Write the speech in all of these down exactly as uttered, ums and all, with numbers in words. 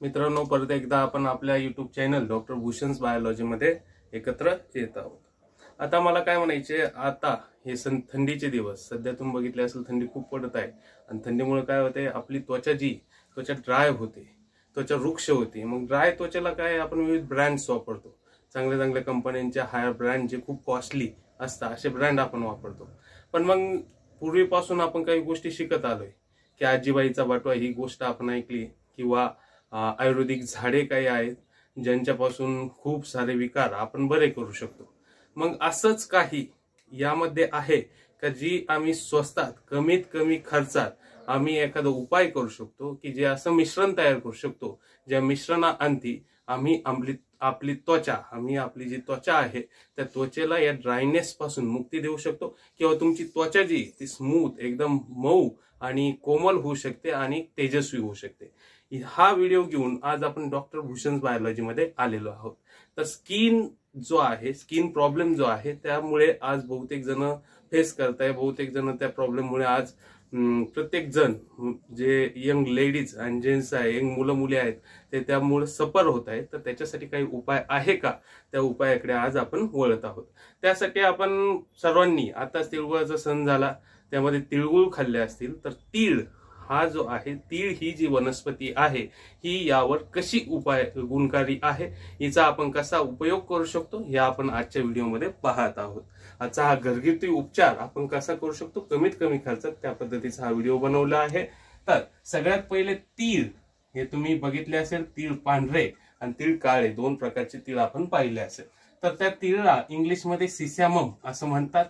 मित्रांनो, परत एकदा आपण आपल्या YouTube channel doctor Bhushan biology मध्ये एकत्र येत आहोत। आता मला काय म्हणायचे, आता हे थंडीचे दिवस, सध्या तुम्ही बघितले असेल थंडी खूप पडत आहे आणि थंडीमुळे काय होते, आपली त्वचा जी त्वचा ड्राय होते, त्वचा रुक्ष होते। मग ड्राय त्वचेला काय आपण विविध ब्रँड्स वापरतो, चांगल्या चांगल्या कंपन्यांचे हायर ब्रँड जे खूप कॉस्टली असतात असे ब्रँड आपण वापरतो। पण मग पूर्वीपासून आपण काही गोष्टी शिकत आलोय की आजीबाईचा बटवा ही गोष्ट आपण ऐकली, किंवा आयुर्वेदिक झाडे काही आहेत ज्यांच्यापासून खूप सारे विकार आपण बरे करू शकतो। मग असंच काही यामध्ये आहे का जी आम्ही स्वस्तात कमीत कमी खर्चात आम्ही एखादा उपाय करू शकतो की जे असं मिश्रण तयार करू शकतो, ज्या मिश्रणाअंती आम्ही आपली आपली त्वचा आम्ही आपली जी त्वचा आहे त्या त्वचेला या ड्रायनेस पासून मुक्ती देऊ शकतो, किंवा तुमची त्वचा जी ती स्मूथ एकदम मऊ आणि कोमल होऊ शकते आणि तेजस्वी होऊ शकते। हा व्हिडिओ घेऊन आज आपण डॉक्टर भूषण बायोलॉजी मध्ये आलेलो आहोत। तर स्किन जो आहे, स्किन प्रॉब्लेम जो आहे त्यामुळे आज बहुतेक जण फेस करताय, बहुतेक जण त्या प्रॉब्लेम मुळे आज प्रत्येक जण जे यंग लेडीज आणि जेंट्स आहे, यंग मुलं मुली आहेत ते त्यामुळे सफर होत आहेत। तर त्याच्यासाठी काही उपाय आहे का, त्या उपायाकडे आज आपण वळत आहोत। त्यासाठी आपण सर्वांनी आता तिळगुळाचा सण झाला, त्यामध्ये तिळगुळ खाल्ले असतील, तर तीळ हा जो आहे, तीळ ही जी वनस्पती आहे ही यावर कशी उपाय गुणकारी आहे, हिचा आपण कसा उपयोग करू शकतो हे आपण आजच्या व्हिडिओमध्ये पाहत आहोत। आजचा हा घरगुती उपचार आपण कसा करू शकतो कमीत कमी खर्चात, त्या पद्धतीचा हा व्हिडिओ बनवला आहे। तर सगळ्यात पहिले तीळ हे तुम्ही बघितले असेल, तीळ पांढरे आणि तीळ काळे दोन प्रकारचे तीळ आपण पाहिले असेल। तर त्या तीळला इंग्लिश मध्ये सिसॅमम असं म्हणतात,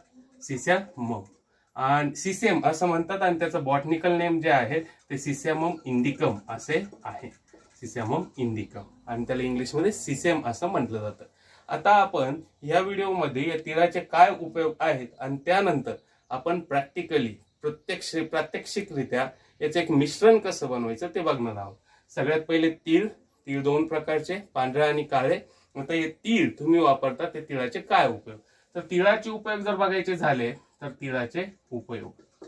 सिसॅमम आणि सिसेम असं म्हणतात, आणि त्याचं बॉटनिकल नेम जे आहे ते सिसॅमम इंडिकम असे आहे, सिसॅमम इंडिकम, आणि त्याला इंग्लिश मध्ये सिसेम असं म्हटलं जातं। आता आपण या व्हिडिओमध्ये या तिळाचे काय उपयोग आहेत आणि त्यानंतर आपण प्रॅक्टिकली प्रत्यक्ष प्रात्यक्षिकरित्या याचे एक मिश्रण कसं बनवायचं ते बघणार आहोत। सगळ्यात पहिले तीळ, तीळ दोन प्रकारचे, पांढरे आणि काळे। आता हे तीळ तुम्ही वापरता ते तिळाचे काय उपयोग, तर तिळाचे उपयोग जर बघायचे झाले तर तिळाचे उपयोग,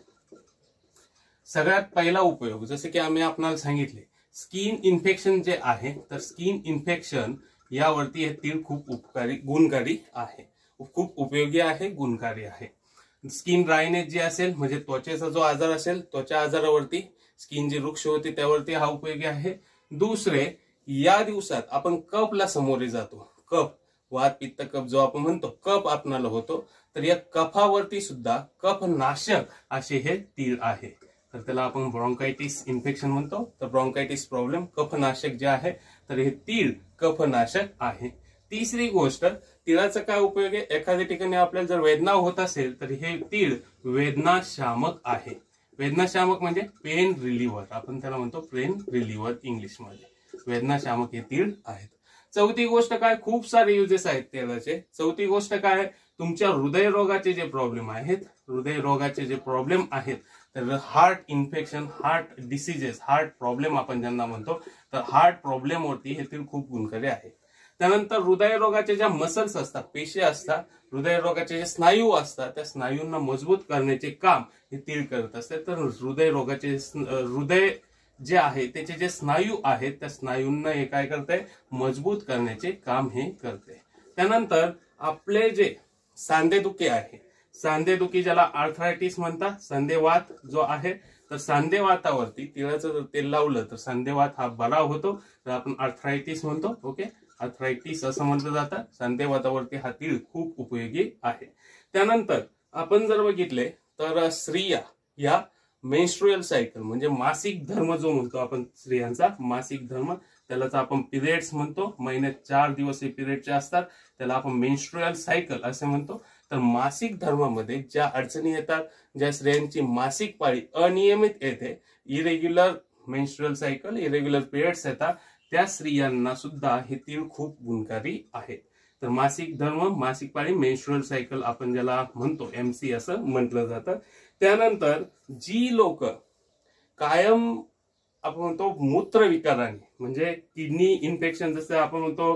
सगळ्यात पहिला उपयोग जसे की आम्ही आपल्याला सांगितले, स्किन इन्फेक्शन जे आहे, तर स्किन इन्फेक्शन यावरती हे तीळ खूप उपकारी गुणकारी आहे, खूप उपयोगी आहे, गुणकारी आहे। स्किन ड्रायनेस जी असेल म्हणजे त्वचेचा जो आजार असेल, त्वचा आजारावरती, स्किन जी रुक्ष होती त्यावरती हा उपयोगी आहे। दुसरे, या दिवसात आपण कफला सामोरे जातो, कफ वात पित्त कफ जो आपण म्हणतो, कफ आपणाला होतो, तर या कफावरती सुद्धा कफनाशक असे हे तीळ आहे। तर त्याला आपण ब्रॉन्कायटिस इन्फेक्शन म्हणतो, तर ब्रॉन्कायटिस प्रॉब्लेम कफनाशक जे आहे, तर हे तीळ कफनाशक आहे। तिसरी गोष्ट, तिळाचा काय उपयोग आहे, एखाद्या ठिकाणी आपल्याला जर वेदना होत असेल तर हे तीळ वेदनाशामक आहे। वेदनाशामक म्हणजे पेन रिलीव्हर, आपण त्याला म्हणतो पेन रिलीव्हर इंग्लिश मध्ये, वेदनाशामक हे तीळ आहेत। चौथी गोष्ट काय, खूप सारे युजेस आहेत तिळाचे। चौथी गोष्ट काय, तुमच्या हृदयरोगाचे जे प्रॉब्लेम आहेत, हृदयरोगाचे जे प्रॉब्लेम आहेत, तर heart infection, heart diseases, heart problem आपण ज्यांना म्हणतो, तर हार्ट प्रॉब्लेम वरती हे तीळ खूप गुणकारी आहे। त्यानंतर हृदयरोगाचे ज्या मसल्स असतात, पेशी असतात, हृदयरोगाचे जे स्नायू असतात, त्या स्नायूंना मजबूत करण्याचे काम हे तीळ करत असते। तर हृदयरोगाचे हृदय जे आहे त्याचे जे स्नायू आहेत त्या स्नायूंना हे काय करते, मजबूत करण्याचे काम हे करते। त्यानंतर आपले जे सांधेदुखी आहे, सांधेदुखी ज्याला आर्थरायटिस म्हणतात, सांधेवात जो आहे, तर सांधेवातावरती तिळाचं जर तेल लावलं तर सांधेवात हा बरा होतो, तर आपण आर्थरायटिस म्हणतो। ओके, आर्थरायटिस असं म्हटलं जातं। सांधेवातावरती हा तीळ खूप उपयोगी आहे। त्यानंतर आपण जर बघितले तर स्त्रिया या मेन्स्ट्रुअल सायकल म्हणजे मासिक धर्म जो म्हणतो आपण स्त्रियांचा मासिक धर्म, त्यालाच आपण पिरियड्स म्हणतो, महिन्यात चार दिवस हे पिरियडचे असतात, त्याला आपण मेन्स्ट्रुअल सायकल असे म्हणतो। तर मासिक धर्मामध्ये ज्या अडचणी येतात, ज्या स्त्रियांची मासिक पाळी अनियमित येते, irregular menstrual cycle, irregular periods येतात, त्या स्त्रियांना सुद्धा हे तीळ खूप गुणकारी आहे। तर मासिक धर्म, मासिक पाळी, मेन्स्ट्रुअल सायकल आपण ज्याला म्हणतो एमसी असं म्हटलं जातं। त्यानंतर जी लोक कायम आपण म्हणतो मूत्र विकाराने, म्हणजे किडनी इन्फेक्शन, जसं आपण म्हणतो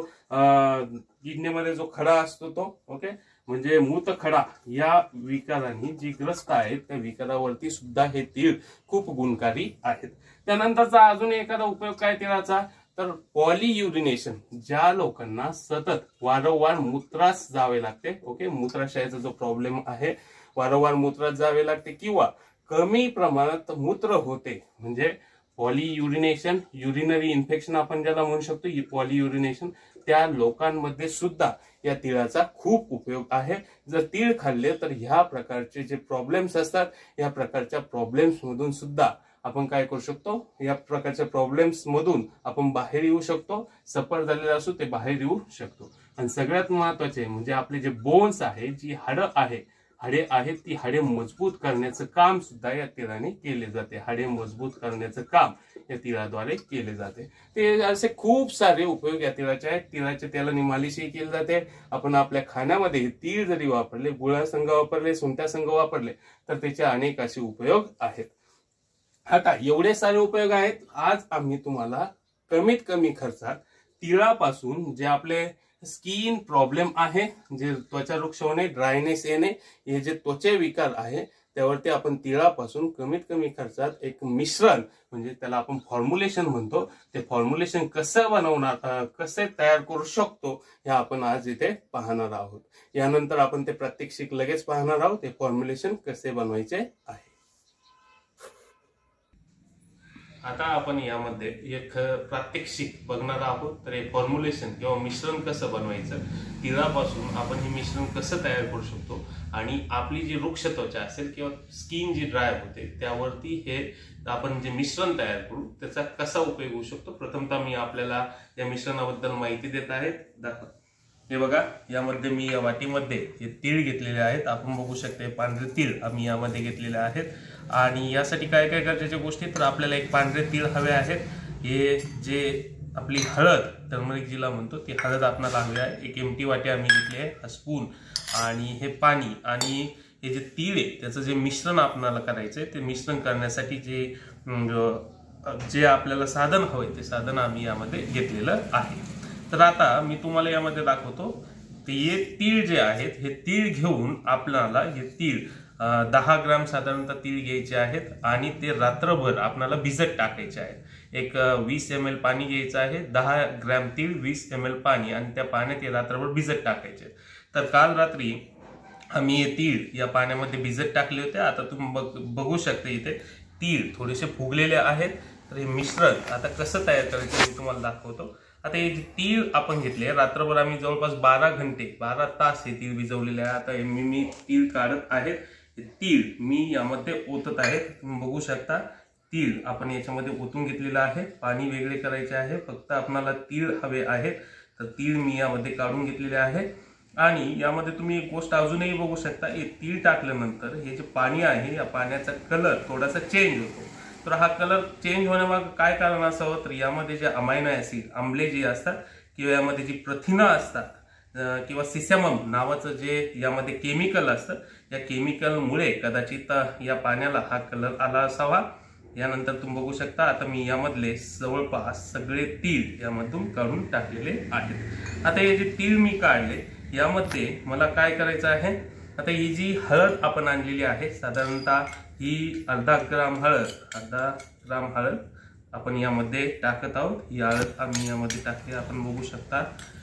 किडनीमध्ये जो खडा असतो तो, ओके, म्हणजे मूतखडा, या विकारांनी जी ग्रस्त आहेत त्या विकारावरती सुद्धा हे तीळ खूप गुणकारी आहेत। त्यानंतरचा अजून एखादा उपयोग काय तिळाचा, तर पॉलीयुरिनेशन ज्या लोकांना सतत वारंवार मूत्रास जावे लागते, ओके, मूत्राशयाचा जो प्रॉब्लेम आहे, वारंवार मूत्रास जावे लागते किंवा कमी प्रमाणात मूत्र होते, म्हणजे पॉलीयुरिनेशन, युरिनरी इन्फेक्शन आपण ज्याला म्हणू शकतो, पॉलीयुरिनेशन, त्या लोकांमध्ये सुद्धा या तिळाचा खूप उपयोग आहे. जर तीळ खाल्ले तर ह्या प्रकारचे जे प्रॉब्लेम्स असतात, या प्रकारच्या प्रॉब्लेम्स मधून सुद्धा आपण काय करू शकतो, या प्रकारच्या प्रॉब्लेम्स मधून आपण बाहेर येऊ शकतो. सफर झालेला असो ते बाहेर येऊ शकतो. आणि सगळ्यात महत्वाचे म्हणजे आपले जे बोन्स आहे, जी हाडं आहे हाडे आहेत ती हाडे मजबूत करण्याचं काम सुद्धा या तिळाने केले जाते. हाडे मजबूत करण्याचं काम या तिळाद्वारे केले जाते. ते असे खूप सारे उपयोग या तिळाचे आहेत. तिळाच्या तेलाने मालिशही केली जाते. आपण आपल्या खाण्यामध्ये तीळ जरी वापरले, गुळासंग वापरले, सुंठ्यासंग वापरले तर त्याचे अनेक असे उपयोग आहेत. आता एवढे सारे उपयोग आहेत. आज आम्ही तुम्हाला कमीत कमी खर्चात तिळापासून जे आपले स्किन प्रॉब्लेम आहे, जे त्वचा रुक्ष होणे, ड्रायनेस येणे, हे जे त्वचे विकार आहे त्यावरती आपण तिळापासून कमीत कमी खर्चात एक मिश्रण, म्हणजे त्याला आपण फॉर्म्युलेशन म्हणतो, ते फॉर्म्युलेशन कसं बनवणार, कसे तयार करू शकतो हे आपण आज इथे पाहणार आहोत. यानंतर आपण ते प्रात्यक्षिक लगेच पाहणार आहोत, ते फॉर्म्युलेशन कसे बनवायचे आहे. आता आपण यामध्ये एक प्रात्यक्षिक बघणार आहोत. तर हे फॉर्म्युलेशन किंवा मिश्रण कसं बनवायचं, तिळापासून आपण हे मिश्रण कसं तयार करू शकतो आणि आपली जी रुक्ष त्वचा असेल किंवा स्किन जी ड्राय होते त्यावरती हे आपण जे मिश्रण तयार करू त्याचा कसा उपयोग होऊ शकतो. प्रथमतः मी आपल्याला या मिश्रणाबद्दल माहिती देत आहे. हे बघा, यामध्ये मी या वाटीमध्ये हे तीळ घेतलेले आहेत. आपण बघू शकता पांढरे तीळ आम्ही यामध्ये घेतलेले आहेत. आणि यासाठी काय काय गरजेच्या गोष्टी, तर आपल्याला एक पांढरे तीळ हवे आहेत. हे जे आपली हळद, टर्मरिक जिला म्हणतो, ती हळद आपल्याला हवी आहे. एक एमटी वाटी आम्ही घेतली आहे, हा स्पून, आणि हे पाणी, आणि हे जे तीळ आहे त्याचं जे मिश्रण आपल्याला करायचं आहे, ते मिश्रण करण्यासाठी जे जे आपल्याला साधन हवंय ते साधन आम्ही यामध्ये घेतलेलं आहे. तर आता मी तुम्हाला यामध्ये दाखवतो. ते हे तीळ जे आहेत, हे तीळ घेऊन आपल्याला हे तीळ दहा ग्राम साधारणतः तीळ घ्यायचे आहेत आणि ते रात्रभर आपल्याला भिजत टाकायचे आहेत. एक वीस एम एल पाणी घ्यायचं आहे, दहा ग्रॅम तीळ, वीस एम एल पाणी, आणि त्या पाण्यात हे रात्रभर भिजत टाकायचे. तर काल रात्री आम्ही हे तीळ या पाण्यामध्ये भिजत टाकले होते. आता तुम्ही बघू शकता इथे तीळ थोडेसे फुगलेले आहेत. तर हे मिश्रण आता कसं तयार करायचं मी तुम्हाला दाखवतो. आता हे जे तीळ आपण घेतले, रात्रभर आम्ही जवळपास बारा घंटे बारा तास हे तीळ भिजवलेले आहे. आता मी मी तीळ काढत आहे. तीळ मी यामध्ये ओतत आहे. तुम्ही बघू शकता तीळ आपण याच्यामध्ये ओतून घेतलेलं आहे. पाणी वेगळे करायचे आहे, फक्त आपल्याला तीळ हवे आहेत. तर तीळ मी यामध्ये काढून घेतलेले आहे. आणि यामध्ये तुम्ही एक गोष्ट अजूनही बघू शकता, हे तीळ टाकल्यानंतर हे जे पाणी आहे या पाण्याचा कलर थोडासा चेंज होतो. तर हा कलर चेंज होण्यामागे काय कारण असावं, तर यामध्ये जे अमायनो ऍसिड, आम्ले जे असतात किंवा यामध्ये जी प्रथिनं असतात किंवा सिसॅमम नावाचं जे यामध्ये केमिकल असतं, या केमिकलमुळे कदाचित या पाण्याला हा कलर आला असावा. यानंतर तुम्ही बघू शकता आता मी यामधले जवळपास सगळे तीळ यामधून काढून टाकलेले आहेत. आता हे जे तीळ मी काढले यामध्ये मला काय करायचं आहे, आता ही जी हळद आपण आणलेली आहे, साधारणतः ही अर्धा ग्राम हळद अर्धा ग्राम हळद आपण यामध्ये टाकत आहोत. ही हळद आम्ही यामध्ये टाकली, आपण बघू शकता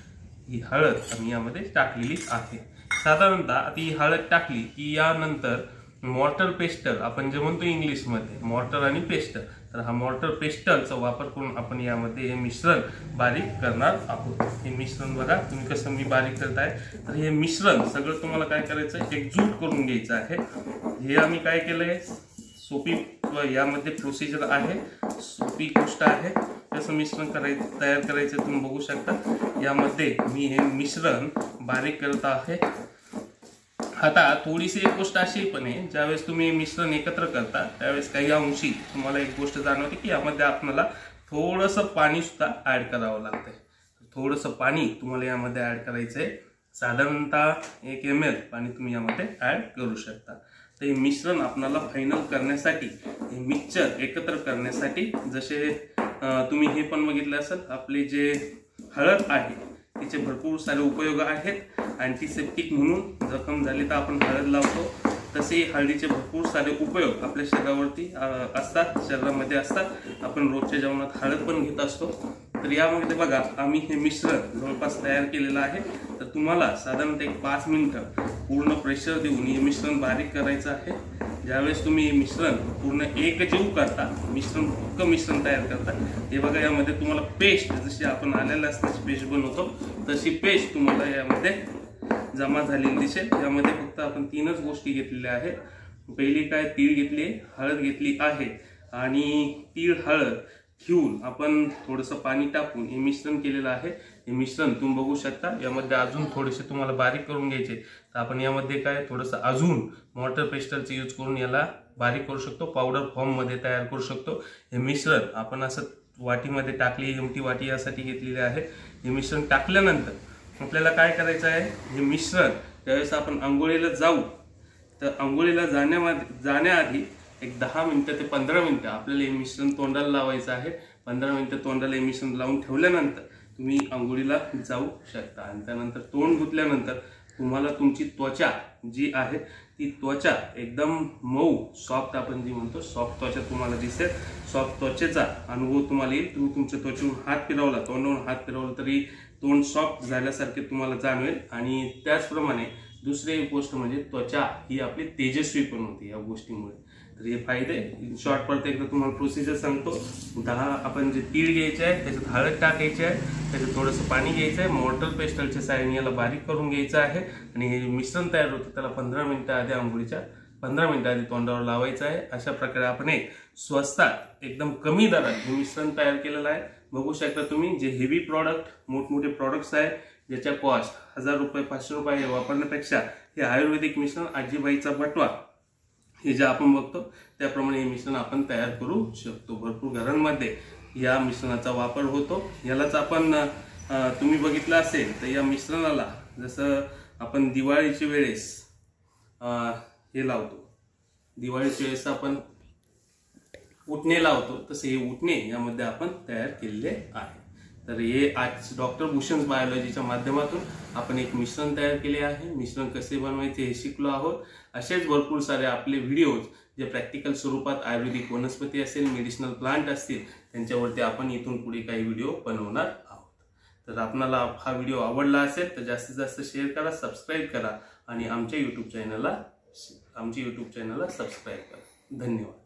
ही हळद आम्ही यामध्ये टाकलेली आहे. साधारणतः आता ही हळद टाकली की यानंतर मॉर्टर पेस्टल आपण जे म्हणतो इंग्लिशमध्ये, मॉर्टर आणि पेस्टल, तर हा मॉर्टर पेस्टलचा वापर करून आपण यामध्ये हे मिश्रण बारीक करणार आहोत. हे मिश्रण बघा तुम्ही कसं मी बारीक करत आहे. तर हे मिश्रण सगळं तुम्हाला काय करायचं आहे, एकजूट करून घ्यायचं आहे. हे आम्ही काय केलंय, सोपी यामध्ये प्रोसिजर आहे, सोपी गोष्ट आहे. कसं मिश्रण करायचं तयार करायचं तुम्ही बघू शकता. यामध्ये मी हे मिश्रण बारीक करत आहे. आता थोडीशी एक गोष्ट अशी पण आहे, ज्यावेळेस तुम्ही मिश्रण एकत्र करता त्यावेळेस काही अंशी तुम्हाला एक गोष्ट जाणवते की यामध्ये आपल्याला थोडंसं पाणी सुद्धा ऍड करावं लागतंय. थोडंसं पाणी तुम्हाला यामध्ये ऍड करायचंय. साधारणतः एक एम एल पाणी तुम्ही यामध्ये ऍड करू शकता. तर हे मिश्रण आपल्याला फायनल करण्यासाठी, हे मिक्सचर एकत्र करण्यासाठी, जसे तुम्ही हे पण बघितलं असेल आपले जे हळद आहे तिचे भरपूर सारे उपयोग आहेत. अँटीसेप्टिक म्हणून जखम झाली तर आपण हळद लावतो, तसे हळदीचे भरपूर सारे उपयोग आपल्या शरीरावरती असतात, शरीरामध्ये असतात. आपण रोजच्या जेवणात हळद पण घेत असतो. तर यामध्ये बघा आम्ही हे मिश्रण जवळपास तयार केलेलं आहे। तर तुम्हाला साधारणतः एक पाच मिनिटं पूर्ण प्रेशर देऊन हे मिश्रण बारीक करायचं आहे। ज्यावेळेस तुम्ही हे मिश्रण पूर्ण एकजीव करता, मिश्रण पक्क मिश्रण तयार करता, हे बघा यामध्ये तुम्हाला पेस्ट जशी आपण आलेल्या असण्याची पेस्ट बनवतो तशी पेस्ट तुम्हाला यामध्ये जमा झालेली दिसेल। यामध्ये फक्त आपण तीनच गोष्टी घेतलेल्या आहेत। पहिली काय, तीळ घेतली, हळद घेतली आहे आणि तीळ हळद घेऊन आपण थोडंसं पाणी टाकून हे मिश्रण केलेलं आहे। हे मिश्रण तुम्ही बघू शकता, यामध्ये अजून थोडेसे तुम्हाला बारीक करून घ्यायचे। तर आपण यामध्ये काय थोडंसं अजून मॉर्टर पेस्टरचा यूज करून याला बारीक करू शकतो, पावडर फॉर्म मध्ये तयार करू शकतो। हे मिश्रण आपण असं वाटीमध्ये टाकली, एमटी वाटी यासाठी घेतलेली आहे। हे मिश्रण टाकल्यानंतर आपल्याला काय करायचं आहे, हे मिश्रण ज्यावेळेस आपण अंघोळीला जाऊ तर अंघोळीला जाण्यामध्ये जाण्याआधी एक दहा मिनिटं ते पंधरा मिनिटं आपल्याला हे मिश्रण तोंडाला लावायचं आहे। पंधरा मिनिटं तोंडाला हे मिश्रण लावून ठेवल्यानंतर तुम्ही अंघोळीला जाऊ शकता आणि त्यानंतर तोंड धुतल्यानंतर तुम्हाला तुमची त्वचा जी आहे ती त्वचा एकदम मऊ सॉफ्ट, आपण जी म्हणतो सॉफ्ट त्वचा तुम्हाला दिसेल। सॉफ्ट त्वचेचा अनुभव तुम्हाला येईल। तुम्ही तुमच्या त्वचेवरून हात फिरवला, तोंडावरून हात फिरवला तरी तोंड सॉफ्ट झाल्यासारखे तुम्हाला जाणवेल। आणि त्याचप्रमाणे दुसरी एक गोष्ट म्हणजे त्वचा ही आपली तेजस्वी पण होती या गोष्टीमुळे। तर हे फायदे शॉर्ट परत एकदा तुम्हाला प्रोसिजर सांगतो। दहा आपण जे तीळ घ्यायचे आहे, त्याच्यात हळद टाकायची आहे, त्याच्यात थोडंसं पाणी घ्यायचं आहे, मॉर्टर पेस्टलच्या साहाय्याने याला बारीक करून घ्यायचं आहे आणि हे मिश्रण तयार होतं त्याला पंधरा मिनिटं आधी अंघोळीच्या पंधरा मिनिटं आधी तोंडावर लावायचं आहे। अशा प्रकारे आपण एक स्वस्तात एकदम कमी दरात हे मिश्रण तयार केलेलं आहे। बघू शकता तुम्ही, जे हेवी प्रॉडक्ट मोठमोठे प्रॉडक्ट्स आहेत ज्याच्या कॉस्ट हजार रुपये पाचशे रुपये वापरण्यापेक्षा हे आयुर्वेदिक मिश्रण आजीबाईचा बटवा हे जे आपण बघतो त्याप्रमाणे हे मिश्रण आपण तयार करू शकतो। भरपूर घरांमध्ये या मिश्रणाचा वापर होतो। यालाच आपण तुम्ही बघितलं असेल तर या मिश्रणाला जसं आपण दिवाळीच्या वेळेस हे लावतो, दिवाळीच्या वेळेस आपण उटणे लावतो, तसे हे उटणे यामध्ये आपण तयार केलेले आहे। तर हे आज डॉक्टर भूषण बायोलॉजीच्या माध्यमातून आपण एक मिश्रण तयार केले आहे। मिश्रण कसे बनवायचे हे शिकलो आहोत। असेच भरपूर सारे आपले व्हिडिओज जे प्रॅक्टिकल स्वरूपात आयुर्वेदिक वनस्पती असेल, मेडिसिनल प्लांट असतील, त्यांच्यावरती आपण इथून पुढे काही व्हिडिओ बनवणार आहोत। तर आपल्याला हा व्हिडिओ आवडला असेल तर जास्तीत जास्त शेअर करा, सबस्क्राईब करा आणि आमच्या यूट्यूब चॅनलला आमच्या यूट्यूब चॅनलला सबस्क्राईब करा। धन्यवाद।